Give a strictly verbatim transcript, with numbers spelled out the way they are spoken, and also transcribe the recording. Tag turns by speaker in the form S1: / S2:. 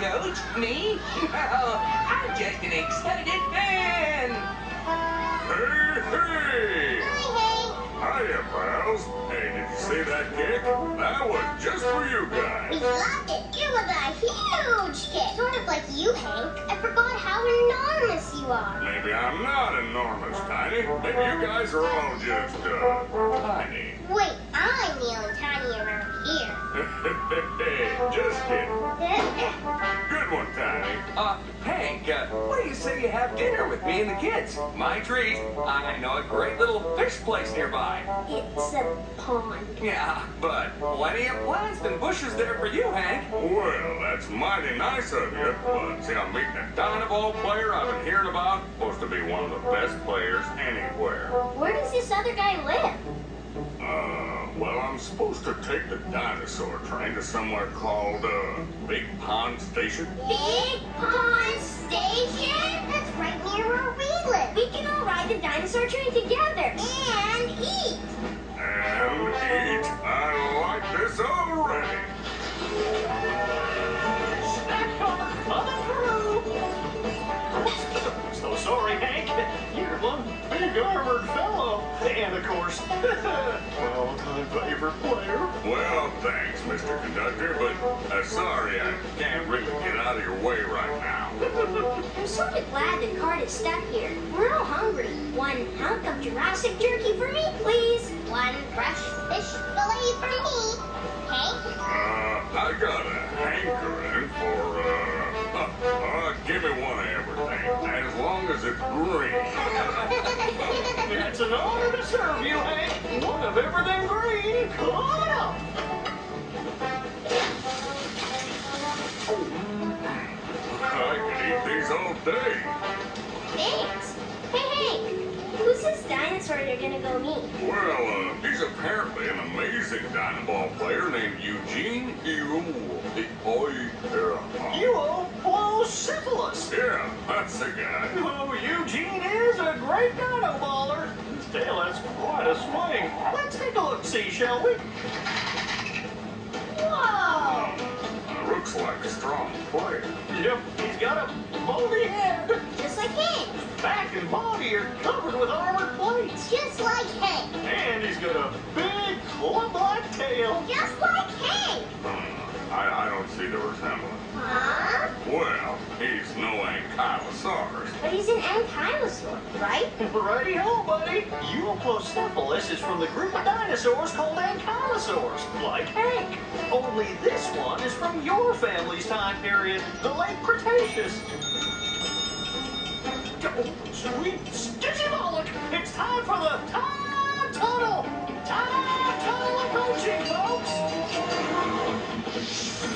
S1: Coach? Me? Well, I'm just an excited fan.
S2: Hey, hey!
S3: Hi, Hank.
S2: Hiya, pals. Hey, did you see that kick? That was just for you
S3: We
S2: guys.
S3: loved it. It was a huge kick. Sort of like you, Hank. I forgot how enormous you are.
S2: Maybe I'm not enormous, Tiny. Maybe you guys are all just, uh, tiny.
S3: Wait, I'm the only tiny around here.
S2: Just kidding. Good one, Tiny.
S1: Uh, Hank, uh, what do you say you have dinner with me and the kids? My treat. I know a great little fish place nearby.
S3: It's a pond.
S1: Yeah, but plenty of plants and bushes there for you, Hank.
S2: Well, that's mighty nice of you. But see, I'm meeting a Dynaball player I've been hearing about. Supposed to be one of the best players anywhere.
S3: Where does this other guy live?
S2: Uh, well, I'm supposed to take the dinosaur train to somewhere called, uh, Big Pond Station.
S3: Big Pond Station? That's right near where we live. We can all ride the dinosaur train together. And eat.
S2: And eat. I like this already.
S4: Snack car coming through. So sorry, Hank. You're one big armored fellow. And of course, my all-time favorite player.
S2: Well, thanks, Mister Conductor, but uh, sorry I can't really get out of your way right now.
S3: I'm sort of glad the cart is stuck here. We're all hungry. One hunk of Jurassic jerky for me, please. One fresh fish fillet for me. Hank?
S2: Uh, I got a hankering for, uh, uh, uh, give me one of everything, as long as it's green.
S4: It's an honor to serve you, Hank. One of everything green coming up.
S2: I can eat these all day.
S3: Thanks. Hey, Hank. Who's this dinosaur you're gonna go meet?
S2: Well, uh, he's apparently an amazing Dynaball player named Eugene Ewell.
S4: You Plosiphilus.
S2: Yeah, that's the guy.
S4: Oh, Eugene is a great dino baller. His tail has quite a swing. Let's take a look-see, shall we?
S3: Whoa!
S2: Uh, looks like a strong player.
S4: Yep, he's got a moldy head.
S3: Just like Hank.
S4: Back and body are covered with armored plates.
S3: Just like Hank.
S4: And he's got a big club-like tail.
S3: Just like Hank.
S2: Hmm, I, I don't see the resemblance.
S3: Huh?
S2: Well, he's no ankylosaurus.
S3: But he's an ankylosaur, right?
S4: Righty-ho, buddy. Euplocephalus is from the group of dinosaurs called ankylosaurs, like Hank. Only this one is from your family's time period, the late Cretaceous. Oh, sweet Stitchy-Bollock! It's time for the Time Tunnel! Time Tunnel approaching, folks!